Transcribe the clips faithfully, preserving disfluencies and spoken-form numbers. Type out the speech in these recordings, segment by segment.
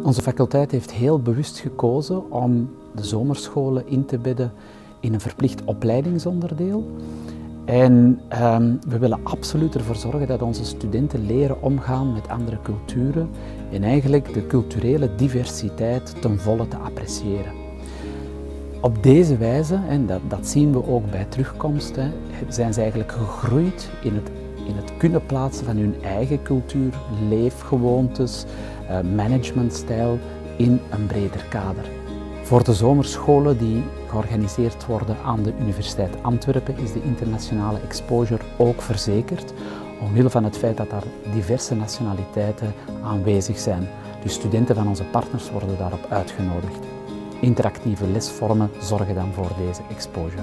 Onze faculteit heeft heel bewust gekozen om de zomerscholen in te bedden in een verplicht opleidingsonderdeel. En um, we willen absoluut ervoor zorgen dat onze studenten leren omgaan met andere culturen en eigenlijk de culturele diversiteit ten volle te appreciëren. Op deze wijze, en dat, dat zien we ook bij terugkomst, hè, zijn ze eigenlijk gegroeid in het, in het kunnen plaatsen van hun eigen cultuur, leefgewoontes, uh, managementstijl in een breder kader. Voor de zomerscholen die georganiseerd worden aan de Universiteit Antwerpen is de internationale exposure ook verzekerd, omwille van het feit dat daar diverse nationaliteiten aanwezig zijn. Dus studenten van onze partners worden daarop uitgenodigd. Interactieve lesvormen zorgen dan voor deze exposure.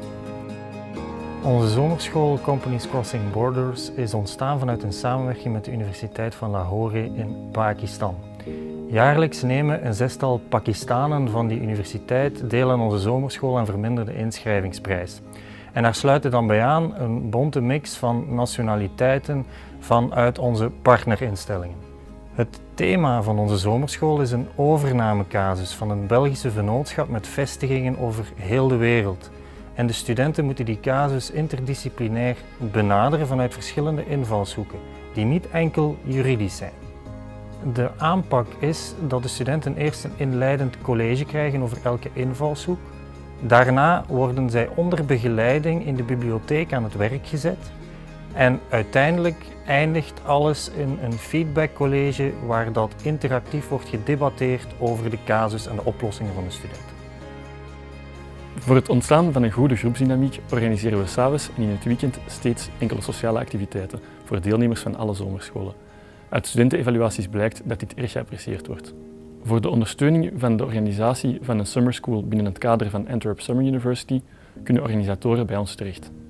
Onze zomerschool Companies Crossing Borders is ontstaan vanuit een samenwerking met de Universiteit van Lahore in Pakistan. Jaarlijks nemen een zestal Pakistanen van die universiteit deel aan onze zomerschool en verminderde inschrijvingsprijs. En daar sluiten dan bij aan een bonte mix van nationaliteiten vanuit onze partnerinstellingen. Het thema van onze zomerschool is een overnamecasus van een Belgische vennootschap met vestigingen over heel de wereld. En de studenten moeten die casus interdisciplinair benaderen vanuit verschillende invalshoeken, die niet enkel juridisch zijn. De aanpak is dat de studenten eerst een inleidend college krijgen over elke invalshoek. Daarna worden zij onder begeleiding in de bibliotheek aan het werk gezet. En uiteindelijk eindigt alles in een feedbackcollege waar dat interactief wordt gedebatteerd over de casus en de oplossingen van de studenten. Voor het ontstaan van een goede groepsdynamiek organiseren we 's avonds en in het weekend steeds enkele sociale activiteiten voor deelnemers van alle zomerscholen. Uit studentenevaluaties blijkt dat dit erg geapprecieerd wordt. Voor de ondersteuning van de organisatie van een summer school binnen het kader van Antwerp Summer University kunnen organisatoren bij ons terecht.